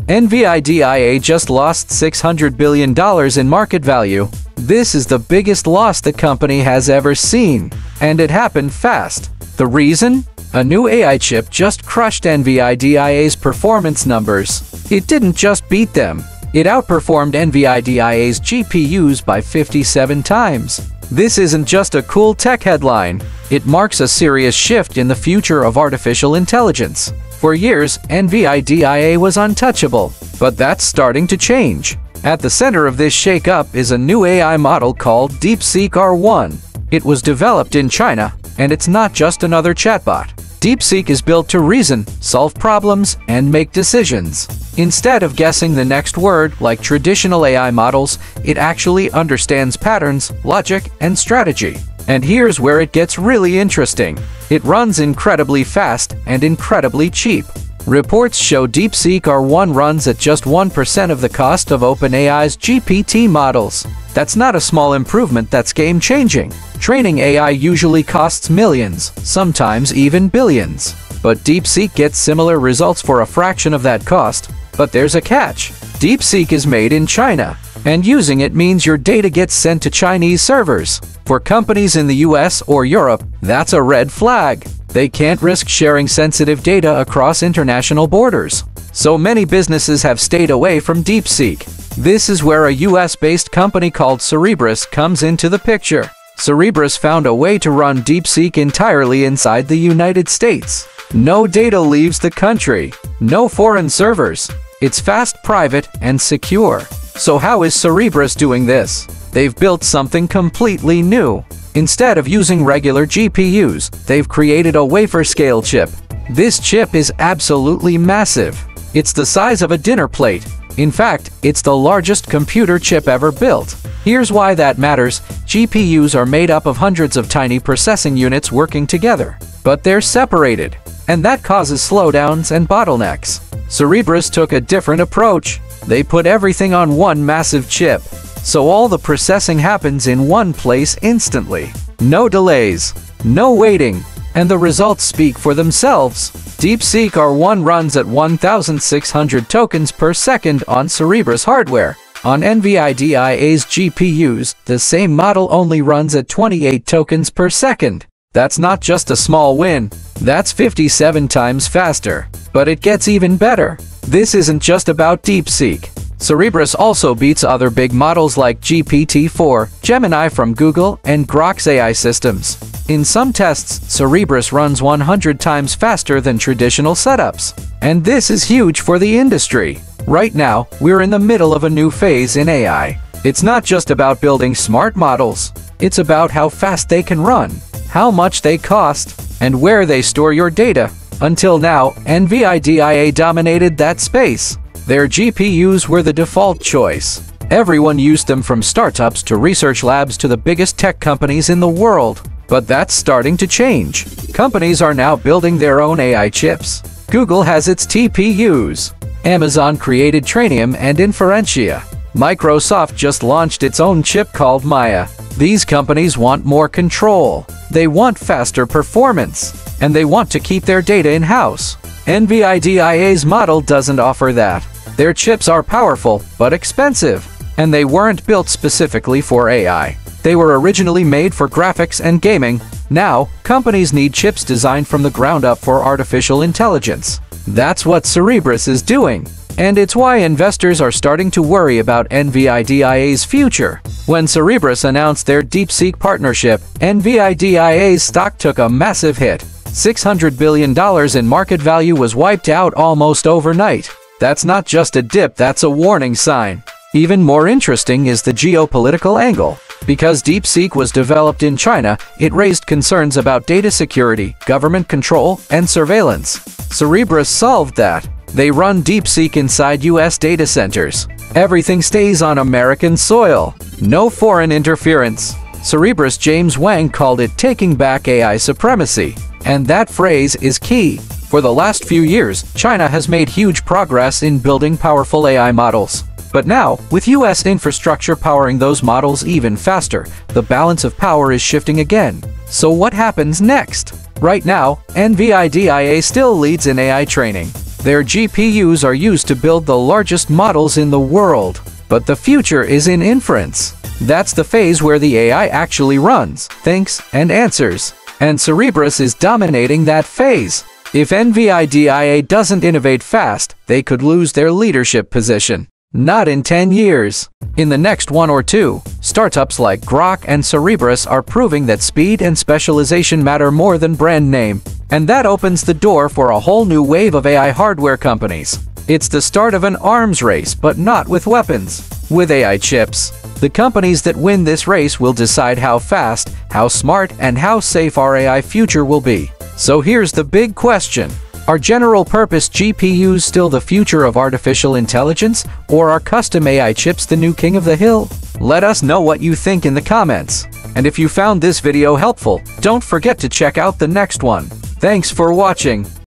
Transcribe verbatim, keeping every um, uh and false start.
NVIDIA just lost six hundred billion dollars in market value. This is the biggest loss the company has ever seen, and it happened fast. The reason? A new A I chip just crushed NVIDIA's performance numbers. It didn't just beat them, it outperformed NVIDIA's G P Us by fifty-seven times. This isn't just a cool tech headline, it marks a serious shift in the future of artificial intelligence. For years, NVIDIA was untouchable, but that's starting to change. At the center of this shakeup is a new A I model called DeepSeek R one. It was developed in China, and it's not just another chatbot. DeepSeek is built to reason, solve problems, and make decisions. Instead of guessing the next word like traditional A I models, it actually understands patterns, logic, and strategy. And here's where it gets really interesting. It runs incredibly fast and incredibly cheap. Reports show DeepSeek R one runs at just one percent of the cost of OpenAI's G P T models. That's not a small improvement, that's game-changing. Training A I usually costs millions, sometimes even billions. But DeepSeek gets similar results for a fraction of that cost. But there's a catch. DeepSeek is made in China, and using it means your data gets sent to Chinese servers. For companies in the U S or Europe, that's a red flag. They can't risk sharing sensitive data across international borders. So many businesses have stayed away from DeepSeek. This is where a U S-based company called Cerebras comes into the picture. Cerebras found a way to run DeepSeek entirely inside the United States. No data leaves the country. No foreign servers. It's fast, private, and secure. So how is Cerebras doing this? They've built something completely new. Instead of using regular G P Us, they've created a wafer-scale chip. This chip is absolutely massive. It's the size of a dinner plate. In fact, it's the largest computer chip ever built. Here's why that matters. G P Us are made up of hundreds of tiny processing units working together. But they're separated, and that causes slowdowns and bottlenecks. Cerebras took a different approach. They put everything on one massive chip. So all the processing happens in one place instantly. No delays, no waiting, and the results speak for themselves. DeepSeek R one runs at one thousand six hundred tokens per second on Cerebras hardware. On NVIDIA's G P Us, the same model only runs at twenty-eight tokens per second. That's not just a small win, that's fifty-seven times faster. But it gets even better. This isn't just about DeepSeek. Cerebras also beats other big models like G P T four, Gemini from Google, and Grok's A I systems. In some tests, Cerebras runs one hundred times faster than traditional setups. And this is huge for the industry. Right now, we're in the middle of a new phase in A I. It's not just about building smart models. It's about how fast they can run, how much they cost, and where they store your data. Until now, NVIDIA dominated that space. Their G P Us were the default choice. Everyone used them, from startups to research labs to the biggest tech companies in the world. But that's starting to change. Companies are now building their own A I chips. Google has its T P Us. Amazon created Trainium and Inferentia. Microsoft just launched its own chip called Maya. These companies want more control. They want faster performance. And they want to keep their data in-house. NVIDIA's model doesn't offer that. Their chips are powerful, but expensive. And they weren't built specifically for A I. They were originally made for graphics and gaming. Now, companies need chips designed from the ground up for artificial intelligence. That's what Cerebras is doing. And it's why investors are starting to worry about NVIDIA's future. When Cerebras announced their DeepSeek partnership, NVIDIA's stock took a massive hit. six hundred billion dollars in market value was wiped out almost overnight. That's not just a dip, that's a warning sign. Even more interesting is the geopolitical angle. Because DeepSeek was developed in China, it raised concerns about data security, government control, and surveillance. Cerebras solved that. They run DeepSeek inside U S data centers. Everything stays on American soil. No foreign interference. Cerebras' James Wang called it taking back A I supremacy. And that phrase is key. For the last few years, China has made huge progress in building powerful A I models. But now, with U S infrastructure powering those models even faster, the balance of power is shifting again. So what happens next? Right now, NVIDIA still leads in A I training. Their G P Us are used to build the largest models in the world. But the future is in inference. That's the phase where the A I actually runs, thinks, and answers. And Cerebras is dominating that phase. If NVIDIA doesn't innovate fast, they could lose their leadership position. Not in ten years. In the next one or two, startups like Grok and Cerebras are proving that speed and specialization matter more than brand name. And that opens the door for a whole new wave of A I hardware companies. It's the start of an arms race, but not with weapons. With A I chips. The companies that win this race will decide how fast, how smart, and how safe our A I future will be. So here's the big question. Are general-purpose G P Us still the future of artificial intelligence, or are custom A I chips the new king of the hill? Let us know what you think in the comments. And if you found this video helpful, don't forget to check out the next one. Thanks for watching.